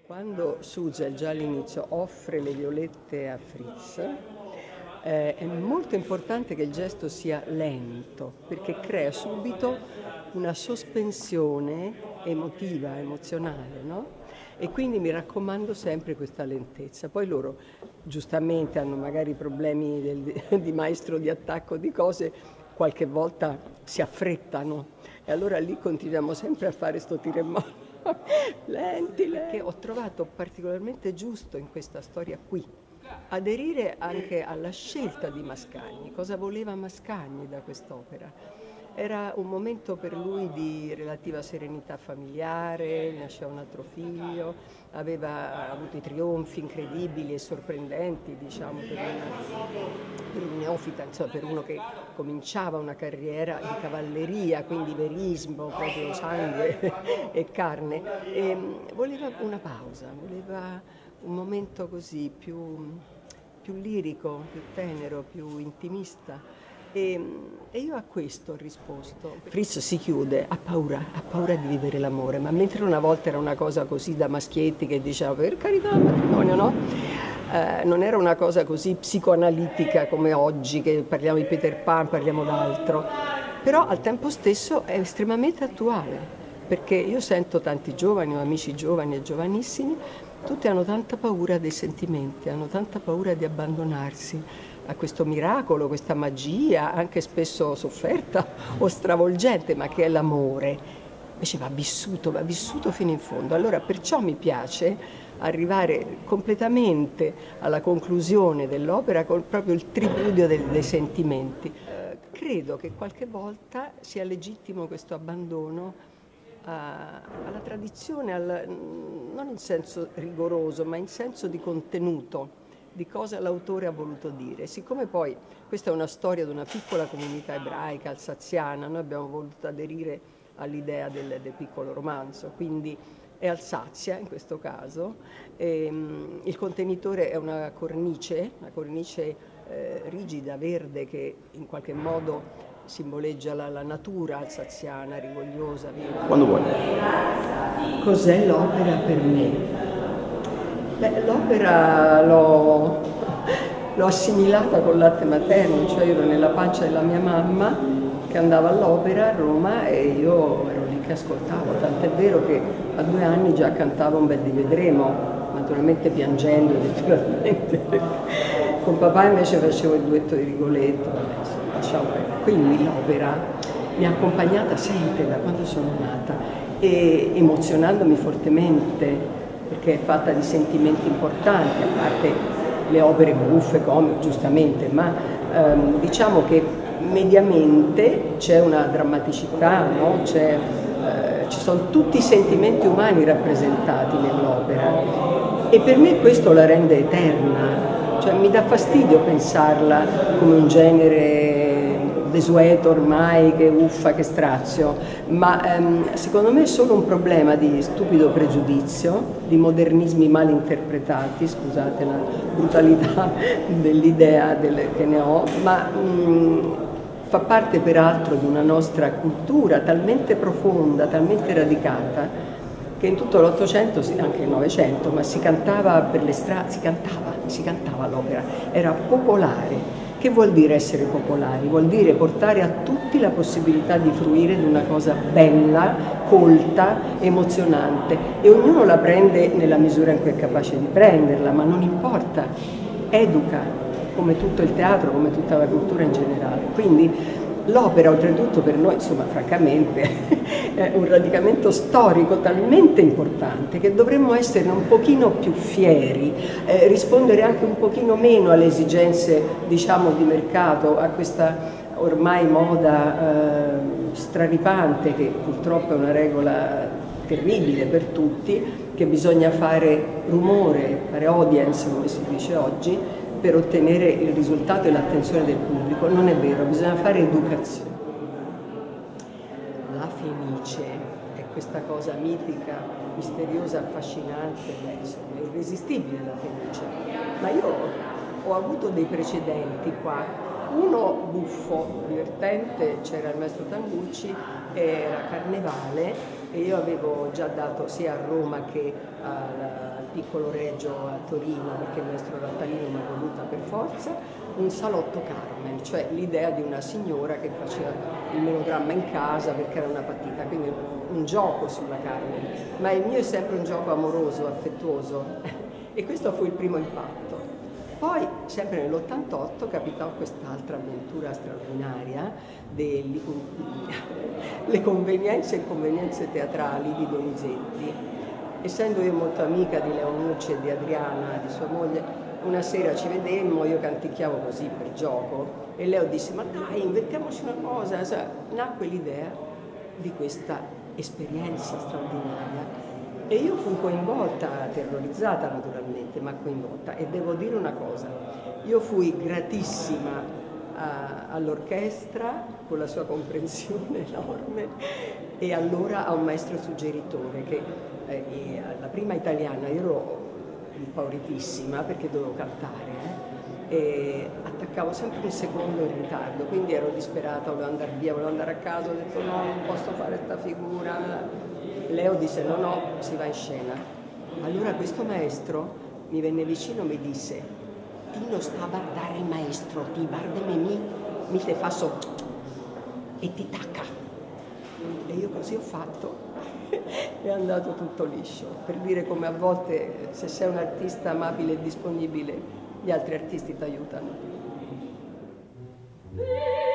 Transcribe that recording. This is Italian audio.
Quando Suzel già all'inizio offre le violette a Fritz, è molto importante che il gesto sia lento, perché crea subito una sospensione emotiva, emozionale, no? E quindi mi raccomando sempre questa lentezza. Poi loro giustamente hanno magari problemi di maestro di attacco di cose, qualche volta si affrettano e allora lì continuiamo sempre a fare sto tiro e molla. Lenti, che ho trovato particolarmente giusto in questa storia qui. Aderire anche alla scelta di Mascagni, cosa voleva Mascagni da quest'opera. Era un momento per lui di relativa serenità familiare, nasceva un altro figlio, aveva avuto i trionfi incredibili e sorprendenti, diciamo, per un neofita, insomma, per uno che cominciava una carriera di cavalleria, quindi verismo, proprio sangue e carne, e voleva una pausa, voleva un momento così più lirico, più tenero, più intimista. E io a questo ho risposto. Fritz si chiude, ha paura di vivere l'amore, ma mentre una volta era una cosa così da maschietti che diceva per carità il matrimonio, no? Non era una cosa così psicoanalitica come oggi, che parliamo di Peter Pan, parliamo d'altro, però al tempo stesso è estremamente attuale, perché io sento tanti giovani, ho amici giovani e giovanissimi, tutti hanno tanta paura dei sentimenti, hanno tanta paura di abbandonarsi a questo miracolo, questa magia, anche spesso sofferta o stravolgente, ma che è l'amore. Invece va vissuto fino in fondo. Allora perciò mi piace arrivare completamente alla conclusione dell'opera con proprio il tripudio dei sentimenti. Credo che qualche volta sia legittimo questo abbandono alla tradizione, non in senso rigoroso, ma in senso di contenuto, di cosa l'autore ha voluto dire. Siccome poi questa è una storia di una piccola comunità ebraica alsaziana, noi abbiamo voluto aderire all'idea del piccolo romanzo, quindi è Alsazia in questo caso. Il contenitore è una cornice rigida, verde, che in qualche modo simboleggia la natura alsaziana, rigogliosa, viva. Quando vuoi. Cos'è l'opera per me? Beh, l'opera l'ho assimilata col latte materno, cioè io ero nella pancia della mia mamma che andava all'opera a Roma e io ero lì che ascoltavo, tant'è vero che a 2 anni già cantavo un bel di Vedremo, naturalmente piangendo, letteralmente. Con papà invece facevo il duetto di Rigoletto, insomma, quindi l'opera mi ha accompagnata sempre da quando sono nata e emozionandomi fortemente, perché è fatta di sentimenti importanti, a parte le opere buffe, comiche, giustamente, ma diciamo che mediamente c'è una drammaticità, no? Ci sono tutti i sentimenti umani rappresentati nell'opera e per me questo la rende eterna, cioè mi dà fastidio pensarla come un genere desueto ormai, che uffa, che strazio, ma secondo me è solo un problema di stupido pregiudizio, di modernismi mal interpretati, scusate la brutalità dell'idea che ne ho, ma fa parte peraltro di una nostra cultura talmente profonda, talmente radicata, che in tutto l'Ottocento, anche il Novecento, ma si cantava per le strade, si cantava l'opera, era popolare. Che vuol dire essere popolari? Vuol dire portare a tutti la possibilità di fruire di una cosa bella, colta, emozionante e ognuno la prende nella misura in cui è capace di prenderla, ma non importa, educa, come tutto il teatro, come tutta la cultura in generale. Quindi l'opera oltretutto per noi, insomma, francamente, è un radicamento storico talmente importante che dovremmo essere un pochino più fieri, rispondere anche un pochino meno alle esigenze, diciamo, di mercato, a questa ormai moda straripante, che purtroppo è una regola terribile per tutti, che bisogna fare rumore, fare audience, come si dice oggi, per ottenere il risultato e l'attenzione del pubblico. Non è vero, bisogna fare educazione. La Fenice è questa cosa mitica, misteriosa, affascinante, insomma, è irresistibile la Fenice. Ma io ho avuto dei precedenti qua, uno buffo, divertente, c'era il maestro Tangucci era Carnevale e io avevo già dato sia a Roma che al Piccolo Regio a Torino, perché il maestro Rattalini mi ha voluta per forza, un salotto Carmen, cioè l'idea di una signora che faceva il melodramma in casa perché era una patita, quindi un gioco sulla Carmen, ma il mio è sempre un gioco amoroso, affettuoso e questo fu il primo impatto. Poi, sempre nell'88, capitò quest'altra avventura straordinaria, le convenienze e inconvenienze teatrali di Donizetti. Essendo io molto amica di Leonucci e di Adriana, di sua moglie, una sera ci vedemmo, io canticchiavo così per gioco, e Leo disse: ma dai, inventiamoci una cosa. Nacque l'idea di questa esperienza straordinaria. E io fui coinvolta, terrorizzata naturalmente, ma coinvolta. E devo dire una cosa, io fui gratissima all'orchestra con la sua comprensione enorme e allora a un maestro suggeritore che la prima italiana io ero impauritissima perché dovevo cantare e attaccavo sempre un secondo in ritardo, quindi ero disperata, volevo andare via, volevo andare a casa, ho detto no, non posso fare questa figura. Leo disse no, no, si va in scena. Allora questo maestro mi venne vicino e mi disse: ti non sta a guardare il maestro, ti guarda mi te fa so e ti tacca. E io così ho fatto, è andato tutto liscio, per dire come a volte se sei un artista amabile e disponibile, gli altri artisti ti aiutano.